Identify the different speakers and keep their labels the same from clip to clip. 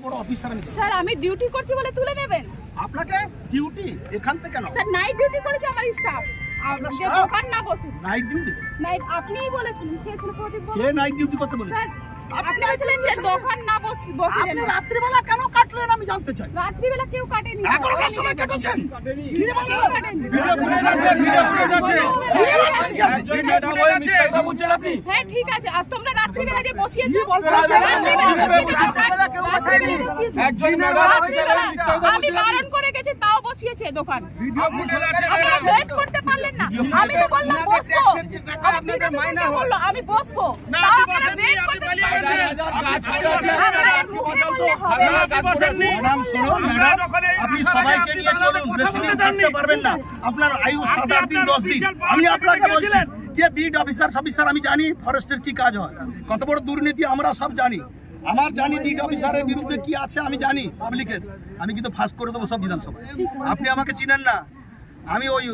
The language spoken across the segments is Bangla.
Speaker 1: বড় অফিসার আমি।
Speaker 2: স্যার আমি ডিউটি করছি বলে তুলে নেবেন?
Speaker 1: আপনাকে ডিউটি এখান থেকে কেন?
Speaker 2: স্যার নাইট ডিউটি করেছে আমার স্টাফ। আপনি যে দোকান না বসুন।
Speaker 1: Night duty?
Speaker 2: নাইট আপনিই বলেছেন। কে ছিল প্রদীপ?
Speaker 1: কে নাইট ডিউটি করতে বলেছে?
Speaker 2: স্যার আপনি বলেছিলেন যে দোকান না বসিলেন।
Speaker 1: আপনি রাত্রি বেলা কেন কাটলেন আমি জানতে চাই।
Speaker 2: রাত্রি বেলা কেউ কাটেনি।
Speaker 1: 11টার সময় কেটেছেন। কি বলেন?
Speaker 2: ভিডিও ফুটেজ আছে, ভিডিও ফুটেজ আছে। হ্যাঁ ঠিক আছে। আর তোমরা রাত্রি বেলা যে বসিয়েছো, আমি বারণ করে গেছি তাও বসিয়েছে দোকান। আপনারা ওয়েট করতে পারলেন না। আমি তো বললাম বসবো, আপনাদের মাইনা হলো আমি বসবো, তাও আপনারা ওয়েট করতে পারলেন না।
Speaker 1: আপনি সবাইকে নিয়ে চলুন, বেশি দিন থাকতে পারবেন না। আপনার আয়ু 7-8 দিন 10 দিন। আমি আপনাকে বলছি যে বিড অফিসার আমি জানি ফরেস্টের কি কাজ হয়, কত বড় দুর্নীতি আমরা সব জানি। আমার জানি বিড অফিসারের বিরুদ্ধে কি আছে আমি জানি পাবলিকের। আমি কিন্তু ফাঁস করে দেবো সব বিধানসভায়। আপনি আমাকে চিনেন না। আমি ওই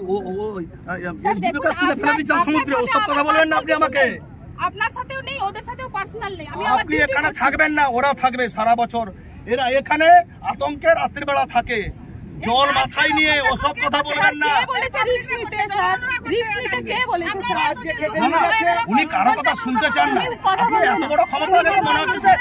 Speaker 1: সমুদ্রে ওসব কথা বলবেন না আপনি আমাকে।
Speaker 2: আপনার সাথেও নেই, ওদের সাথেও পার্সোনাল নেই।
Speaker 1: আপনি এখানে থাকবেন না, ওরা থাকবে সারা বছর। এরা এখানে আতঙ্কে রাত্রিবেলা থাকে, জল মাথায় নিয়ে ওসব কথা বলবেন না। উনি কারো কথা শুনতে চান না। আপনি এত বড় ক্ষমতা মনে হচ্ছে যে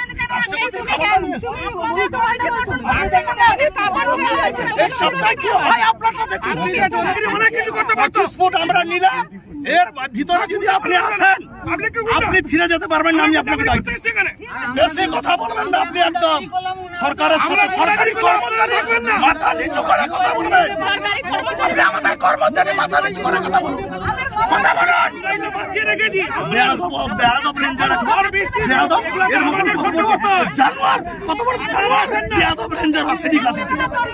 Speaker 1: আমরা নিলাম, এর ভিতরে যদি আপনি আসেন আপনি ফিরে যেতে পারবেন না। আমি আপনাকে বেশি কথা বলবেন না। আপনি একদম সরকারের সাথে সরকারি কর্মচারী মাথা নিচু করে কথা বলবেন। আপনি আমাদের কর্মচারী মাথা নিচু করে কথা বলুন, কথা বলুন। বেয়াদব রেঞ্জার, বেয়াদব এর মতন কত বড় জানোয়ার, কত বড় জানোয়ার বেয়াদব রেঞ্জার আসেনি।